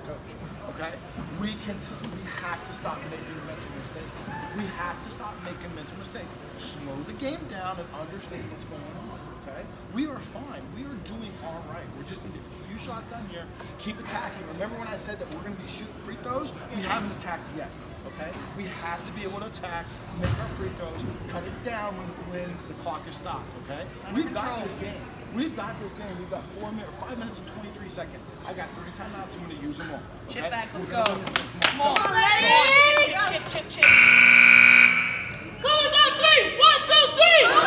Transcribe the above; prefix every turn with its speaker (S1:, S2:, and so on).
S1: coach. Okay? We have to stop making mental mistakes. We have to stop making mental mistakes. Slow the game down and understand what's going on. Okay? We are fine. We are doing all right. We just need a few shots down here. Keep attacking. Remember when I said that we're going to be shooting free throws? We haven't attacked yet. Okay? We have to be able to attack, make our free throws, cut it down when the clock is stopped. Okay? We've got this game. We've got this game. We've got 5 minutes and 23 seconds. I got 3 timeouts. I'm going to use them all. Okay?
S2: Chip back. Let's go.
S1: Come
S2: on.
S3: Chip.
S2: Goes on 3. 1, 2, 3.